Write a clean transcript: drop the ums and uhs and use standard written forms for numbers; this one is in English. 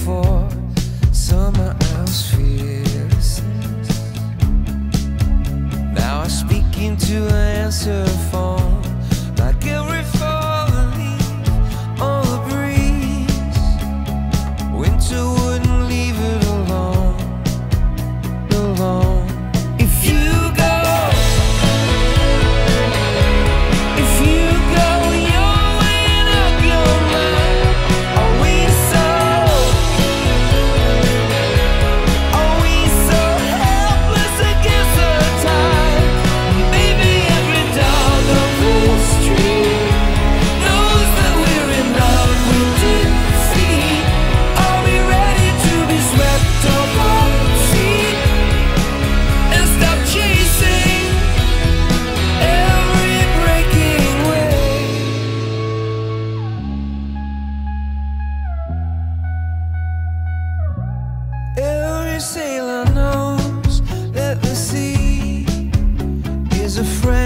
for someone else fearlessness. Now I speak into an answer phone, like every falling leaf on the breeze. Winter wouldn't leave it alone, alone. If you go, you're weighing up your mind. Are we so helpless against the tide? Maybe every dog on the street knows that we're in love with defeat. Are we ready to be swept off our feet and stop chasing every breaking wave? Every sailor knows that the sea is a friend.